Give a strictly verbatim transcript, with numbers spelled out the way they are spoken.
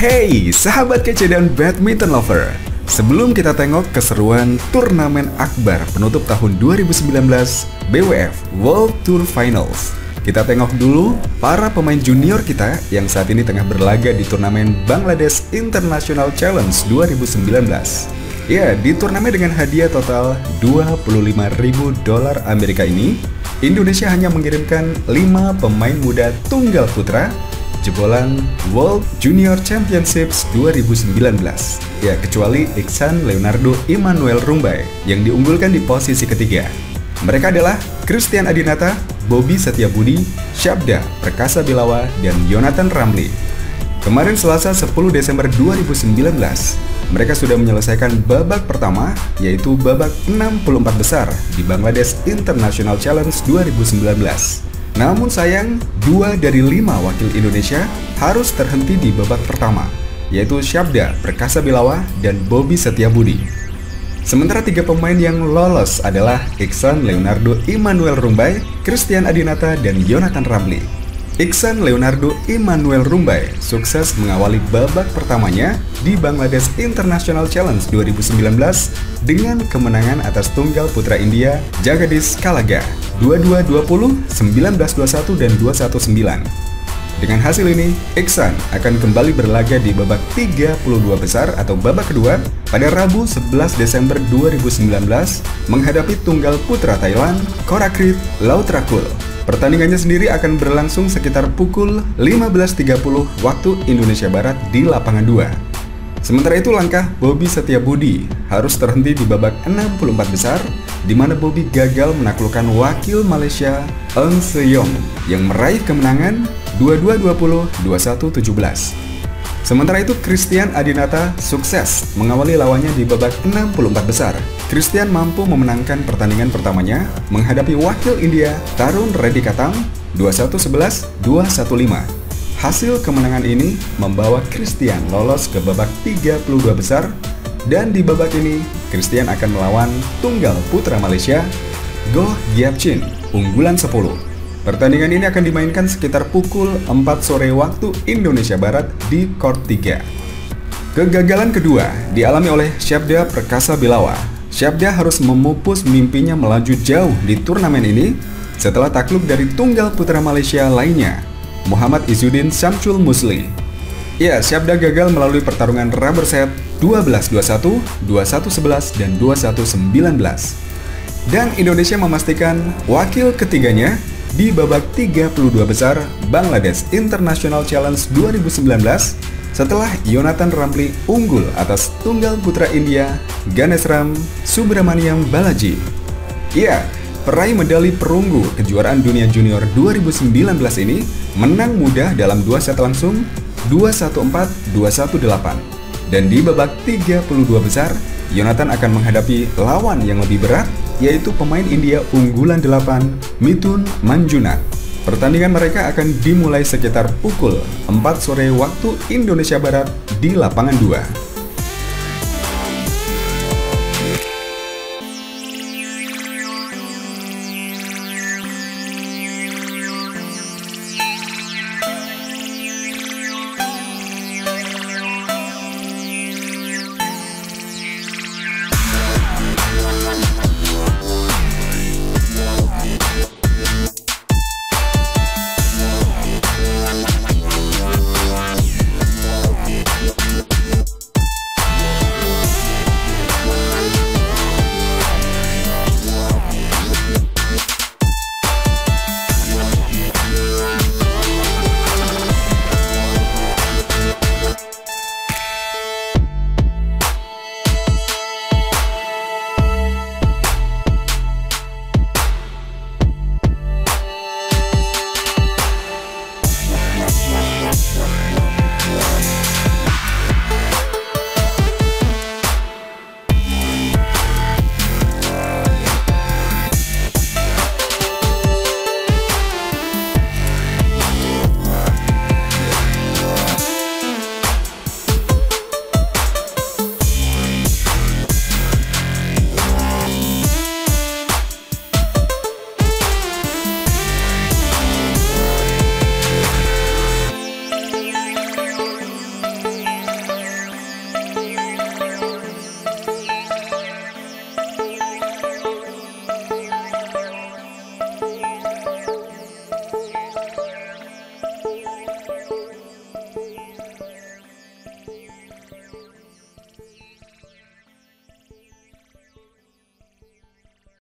Hey, sahabat kece dan badminton lover. Sebelum kita tengok keseruan turnamen akbar penutup tahun dua ribu sembilan belas B W F World Tour Finals, kita tengok dulu para pemain junior kita yang saat ini tengah berlaga di turnamen Bangladesh International Challenge dua ribu sembilan belas. Ya, di turnamen dengan hadiah total dua puluh lima ribu dolar Amerika ini, Indonesia hanya mengirimkan lima pemain muda tunggal putra jebolan World Junior Championships dua ribu sembilan belas. Ya, kecuali Iksan Leonardo Immanuel Rumbai yang diunggulkan di posisi ketiga. Mereka adalah Christian Adinata, Bobby Setiabudi, Syabda Perkasa Bilawa, dan Yonatan Ramli. Kemarin Selasa sepuluh Desember dua ribu sembilan belas, mereka sudah menyelesaikan babak pertama, yaitu babak enam puluh empat besar di Bangladesh International Challenge dua ribu sembilan belas. Namun sayang, dua dari lima wakil Indonesia harus terhenti di babak pertama, yaitu Syabda Perkasa Bilawa dan Bobby Setiabudi. Sementara tiga pemain yang lolos adalah Iksan Leonardo Immanuel Rumbai, Christian Adinata, dan Yonatan Ramli. Iksan Leonardo Immanuel Rumbai sukses mengawali babak pertamanya di Bangladesh International Challenge dua ribu sembilan belas dengan kemenangan atas tunggal putra India Jagadish Kalaga dua dua dua puluh, sembilan belas dua puluh satu, dan dua satu sembilan. Dengan hasil ini, Iksan akan kembali berlaga di babak tiga puluh dua besar atau babak kedua pada Rabu sebelas Desember dua ribu sembilan belas menghadapi tunggal putra Thailand Korakrit Lautrakul. Pertandingannya sendiri akan berlangsung sekitar pukul lima belas tiga puluh waktu Indonesia Barat di lapangan dua. Sementara itu langkah Bobby Setiabudi harus terhenti di babak enam puluh empat besar, di mana Bobby gagal menaklukkan wakil Malaysia Eun Seong yang meraih kemenangan dua dua dua puluh, dua satu tujuh belas. Sementara itu Christian Adinata sukses mengawali lawannya di babak enam puluh empat besar. Christian mampu memenangkan pertandingan pertamanya menghadapi wakil India Tarun Reddy Katam dua satu sebelas, dua satu lima. Hasil kemenangan ini membawa Christian lolos ke babak tiga puluh dua besar, dan di babak ini Christian akan melawan tunggal putra Malaysia Goh Giap Chin, unggulan sepuluh. Pertandingan ini akan dimainkan sekitar pukul empat sore waktu Indonesia Barat di court tiga. Kegagalan kedua dialami oleh Syabda Perkasa Bilawa. Syabda harus memupus mimpinya melaju jauh di turnamen ini setelah takluk dari tunggal putra Malaysia lainnya, Muhammad Izzuddin Syamsul Musli. Ya, Syabda gagal melalui pertarungan rubber set dua belas dua puluh satu, dua satu sebelas, dan dua satu sembilan belas. Dan Indonesia memastikan wakil ketiganya di babak tiga puluh dua besar Bangladesh International Challenge dua ribu sembilan belas setelah Yonatan Ramli unggul atas tunggal putra India Ganesram Subramaniam Balaji. Ya, peraih medali perunggu kejuaraan dunia junior dua ribu sembilan belas ini menang mudah dalam dua set langsung dua satu empat, dua satu delapan. Dan di babak tiga puluh dua besar, Yonatan akan menghadapi lawan yang lebih berat, yaitu pemain India unggulan delapan, Mithun Manjunat. Pertandingan mereka akan dimulai sekitar pukul empat sore waktu Indonesia Barat di lapangan dua.